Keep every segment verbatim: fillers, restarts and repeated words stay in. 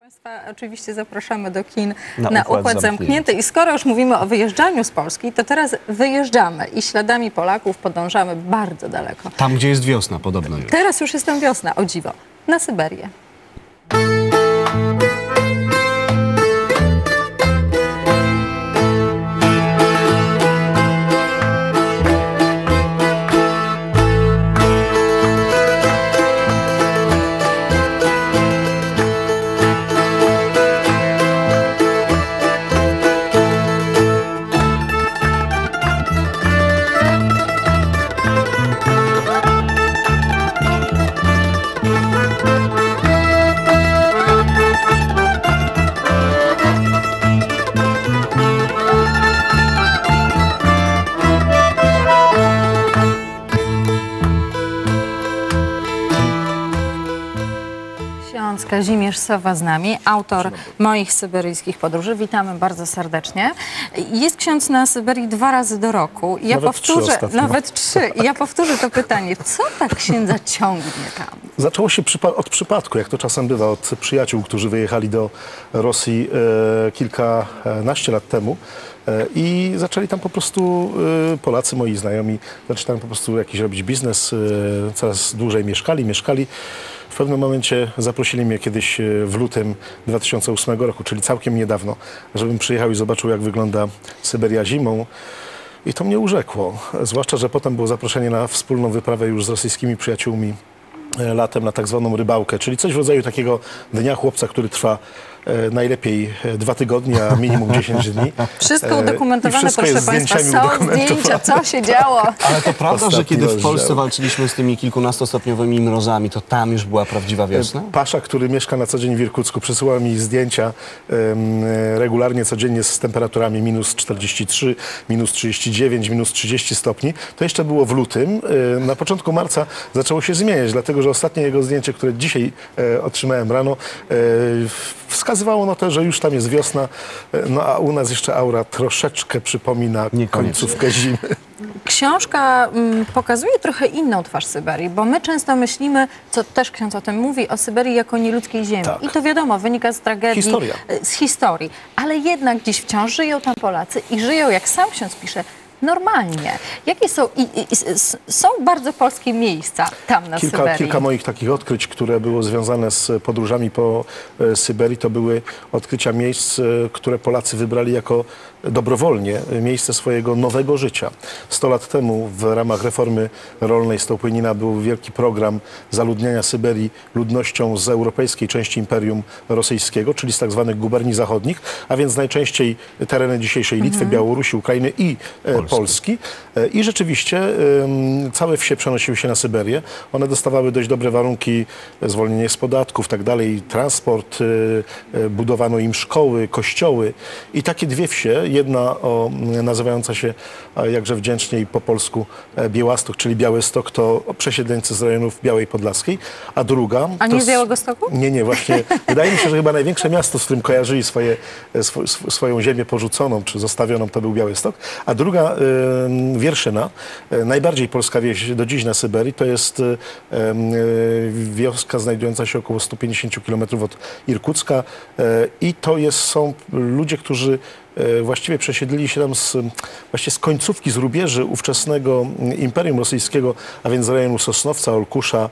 Państwa oczywiście zapraszamy do kin na, na układ, układ zamknięty. zamknięty. I skoro już mówimy o wyjeżdżaniu z Polski, to teraz wyjeżdżamy i śladami Polaków podążamy bardzo daleko. Tam, gdzie jest wiosna podobno już. Teraz już jest tam wiosna, o dziwo, na Syberię. Ksiądz Kazimierz Sowa z nami, autor moich syberyjskich podróży. Witamy bardzo serdecznie. Jest ksiądz na Syberii dwa razy do roku. Ja nawet powtórzę, trzy nawet trzy. Ja powtórzę to pytanie, co tak księdza ciągnie tam? Zaczęło się przypa od przypadku, jak to czasem bywa, od przyjaciół, którzy wyjechali do Rosji e, kilkanaście lat temu. I zaczęli tam po prostu Polacy, moi znajomi, zaczęli tam po prostu jakiś robić biznes, coraz dłużej mieszkali, mieszkali. W pewnym momencie zaprosili mnie kiedyś w lutym dwa tysiące ósmego roku, czyli całkiem niedawno, żebym przyjechał i zobaczył, jak wygląda Syberia zimą. I to mnie urzekło, zwłaszcza, że potem było zaproszenie na wspólną wyprawę już z rosyjskimi przyjaciółmi latem na tak zwaną rybałkę, czyli coś w rodzaju takiego dnia chłopca, który trwa e, najlepiej dwa tygodnie, a minimum dziesięć dni. Wszystko udokumentowane, wszystko proszę jest Państwa, są zdjęcia, co się działo. Ale to prawda, że kiedy w Polsce rozdział. walczyliśmy z tymi kilkunastostopniowymi mrozami, to tam już była prawdziwa wiosna? Pasza, który mieszka na co dzień w Irkucku, przysyła mi zdjęcia um, regularnie, codziennie z temperaturami minus czterdzieści trzy, minus trzydzieści dziewięć, minus trzydzieści stopni. To jeszcze było w lutym. Na początku marca zaczęło się zmieniać, dlatego że ostatnie jego zdjęcie, które dzisiaj e, otrzymałem rano, e, wskazywało na to, że już tam jest wiosna, e, no a u nas jeszcze aura troszeczkę przypomina końcówkę zimy. Książka mm, pokazuje trochę inną twarz Syberii, bo my często myślimy, co też ksiądz o tym mówi, o Syberii jako nieludzkiej ziemi. Tak. I to wiadomo, wynika z tragedii, Historia. z historii. Ale jednak dziś wciąż żyją tam Polacy i żyją, jak sam ksiądz pisze, normalnie. Jakie są, i, i, i, są bardzo polskie miejsca tam na Kilka, Syberii? kilka moich takich odkryć, które były związane z podróżami po e, Syberii, to były odkrycia miejsc, e, które Polacy wybrali jako dobrowolnie miejsce swojego nowego życia. Sto lat temu w ramach reformy rolnej Stołpynina był wielki program zaludniania Syberii ludnością z europejskiej części Imperium Rosyjskiego, czyli z tak zwanych guberni zachodnich, a więc najczęściej tereny dzisiejszej Litwy, mhm. Białorusi, Ukrainy i e, Polski. Polski. E, I rzeczywiście e, całe wsie przenosiły się na Syberię. One dostawały dość dobre warunki, zwolnienie z podatków, tak dalej, transport, e, e, budowano im szkoły, kościoły. I takie dwie wsie, jedna o, nazywająca się jakże wdzięcznie po polsku Białastok, czyli Białystok, to przesiedleńcy z rejonów Białej Podlaskiej, a druga... A nie z Białegostoku? Nie, nie, właśnie. Wydaje mi się, że chyba największe miasto, z którym kojarzyli swoje, sw swoją ziemię porzuconą czy zostawioną, to był Białystok, a druga y, Wierszyna, y, najbardziej polska wieś do dziś na Syberii, to jest y, y, wioska znajdująca się około stu pięćdziesięciu kilometrów od Irkucka y, i to jest, są ludzie, którzy właściwie przesiedlili się tam z, właściwie z końcówki, z rubieży ówczesnego Imperium Rosyjskiego, a więc z rejonu Sosnowca, Olkusza.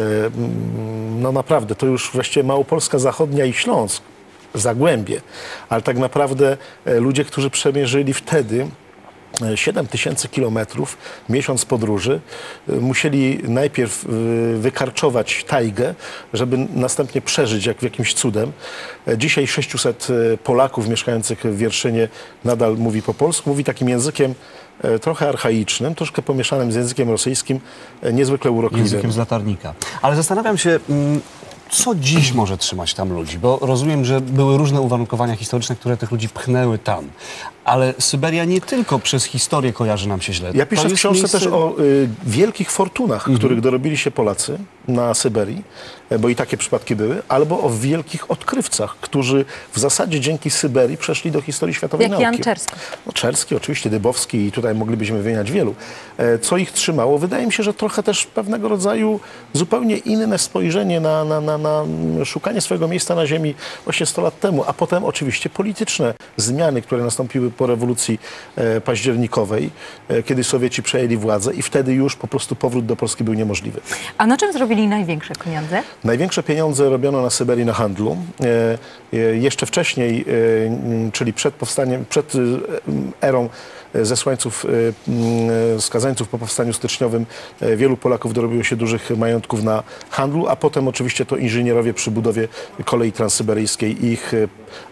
No naprawdę, to już właściwie Małopolska Zachodnia i Śląsk, Zagłębie. Ale tak naprawdę ludzie, którzy przemierzyli wtedy siedem tysięcy kilometrów, miesiąc podróży, musieli najpierw wykarczować tajgę, żeby następnie przeżyć jak jakimś cudem. Dzisiaj sześciuset Polaków mieszkających w Wierszynie nadal mówi po polsku, mówi takim językiem trochę archaicznym, troszkę pomieszanym z językiem rosyjskim, niezwykle urokliwym. Językiem z latarnika. Ale zastanawiam się, co dziś może trzymać tam ludzi, bo rozumiem, że były różne uwarunkowania historyczne, które tych ludzi pchnęły tam. Ale Syberia nie tylko przez historię kojarzy nam się źle. Ja piszę w książce miejsce... też o y, wielkich fortunach, mhm. których dorobili się Polacy na Syberii, bo i takie przypadki były, albo o wielkich odkrywcach, którzy w zasadzie dzięki Syberii przeszli do historii światowej Jak nauki. Jan Czerski. No, Czerski, oczywiście, Dybowski i tutaj moglibyśmy wymieniać wielu. Co ich trzymało? Wydaje mi się, że trochę też pewnego rodzaju zupełnie inne spojrzenie na, na, na na, na szukanie swojego miejsca na ziemi właśnie sto lat temu, a potem oczywiście polityczne zmiany, które nastąpiły po rewolucji e, październikowej, e, kiedy Sowieci przejęli władzę i wtedy już po prostu powrót do Polski był niemożliwy. A na czym zrobili największe pieniądze? Największe pieniądze robiono na Syberii na handlu. E, e, jeszcze wcześniej, e, czyli przed powstaniem, przed e, erą zesłańców, e, skazańców po powstaniu styczniowym, e, wielu Polaków dorobiło się dużych majątków na handlu, a potem oczywiście to inżynierowie przy budowie kolei transsyberyjskiej. Ich, e,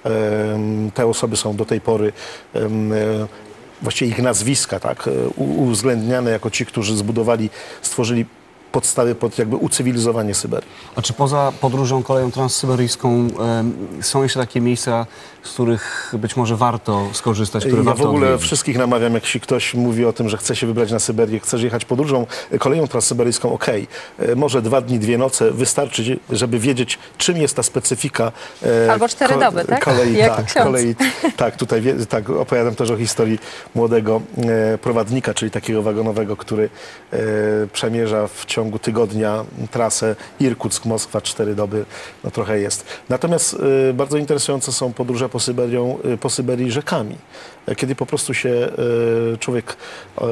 te osoby są do tej pory e, właściwie ich nazwiska, tak, uwzględniane jako ci, którzy zbudowali, stworzyli podstawy pod jakby ucywilizowanie Syberii. A czy poza podróżą koleją transsyberyjską e, są jeszcze takie miejsca, z których być może warto skorzystać, które ja warto w ogóle odwiedzić? wszystkich namawiam, jak się ktoś mówi o tym, że chce się wybrać na Syberię, chcesz jechać podróżą koleją transsyberyjską, okej, okay. Może dwa dni, dwie noce wystarczy, żeby wiedzieć, czym jest ta specyfika e, Albo cztery ko doby, tak? Kolei, jak tak, kolei, tak, tutaj tak, opowiadam też o historii młodego e, prowadnika, czyli takiego wagonowego, który e, przemierza w ciągu tygodnia trasę Irkuck-Moskwa, cztery doby, no trochę jest. Natomiast e, bardzo interesujące są podróże po, Syberią, e, po Syberii rzekami, e, kiedy po prostu się e, człowiek e,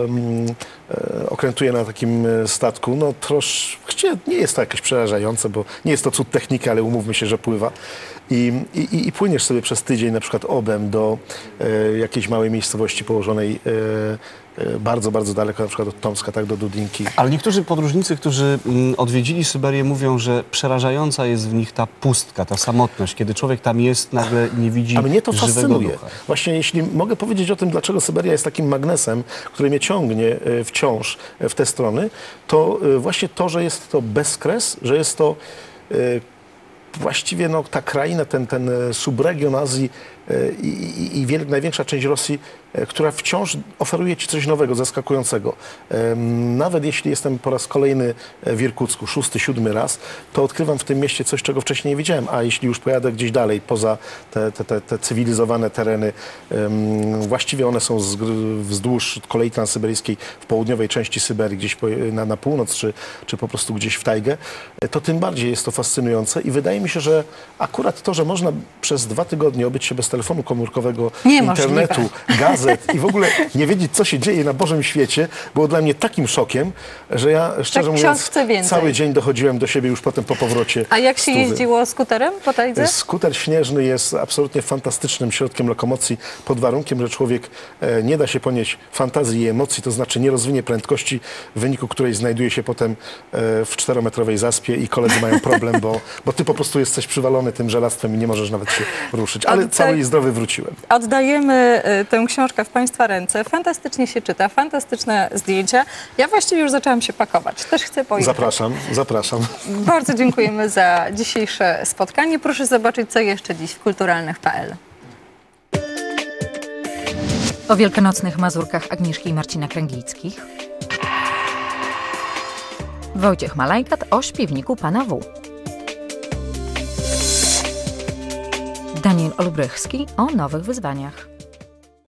e, okrętuje na takim statku, no troszkę, nie jest to jakieś przerażające, bo nie jest to cud techniki, ale umówmy się, że pływa. I, i, i płyniesz sobie przez tydzień na przykład obem do e, jakiejś małej miejscowości położonej e, e, bardzo, bardzo daleko, na przykład od Tomska, tak, do Dudinki. Ale niektórzy podróżnicy, którzy mm, odwiedzili Syberię, mówią, że przerażająca jest w nich ta pustka, ta samotność, kiedy człowiek tam jest, nagle nie widzi A mnie to żywego fascynuje. ducha. Właśnie jeśli mogę powiedzieć o tym, dlaczego Syberia jest takim magnesem, który mnie ciągnie e, wciąż e, w te strony, to e, właśnie to, że jest to bezkres, że jest to e, właściwie no, ta kraina, ten, ten subregion Azji i, i, i wiel, największa część Rosji, która wciąż oferuje ci coś nowego, zaskakującego. Nawet jeśli jestem po raz kolejny w Irkucku, szósty, siódmy raz, to odkrywam w tym mieście coś, czego wcześniej nie widziałem. A jeśli już pojadę gdzieś dalej, poza te, te, te, te cywilizowane tereny, właściwie one są wzdłuż kolei transsyberyjskiej w południowej części Syberii, gdzieś po, na, na północ, czy, czy po prostu gdzieś w tajgę, to tym bardziej jest to fascynujące i wydaje mi się, że akurat to, że można przez dwa tygodnie obyć się bez telefonu komórkowego, internetu, gazet i w ogóle nie wiedzieć, co się dzieje na Bożym świecie, było dla mnie takim szokiem, że ja, szczerze tak mówiąc, więcej. cały dzień dochodziłem do siebie już potem po powrocie. A jak się stówy. jeździło skuterem po tajdze? Skuter śnieżny jest absolutnie fantastycznym środkiem lokomocji pod warunkiem, że człowiek e, nie da się ponieść fantazji i emocji, to znaczy nie rozwinie prędkości, w wyniku której znajduje się potem e, w czterometrowej zaspie i koledzy mają problem, bo, bo ty po prostu jesteś przywalony tym żelastwem i nie możesz nawet się ruszyć. Ale Oddaj... cały i zdrowy wróciłem. Oddajemy tę książkę w Państwa ręce. Fantastycznie się czyta, fantastyczne zdjęcia. Ja właściwie już zaczęłam się pakować. Też chcę pojechać. Zapraszam, zapraszam. Bardzo dziękujemy za dzisiejsze spotkanie. Proszę zobaczyć, co jeszcze dziś w kulturalnych kropka p l. O wielkanocnych mazurkach Agnieszki i Marcina Kręglickich. Wojciech Malajkat o śpiewniku Pana W. Daniel Olbrychski o nowych wyzwaniach.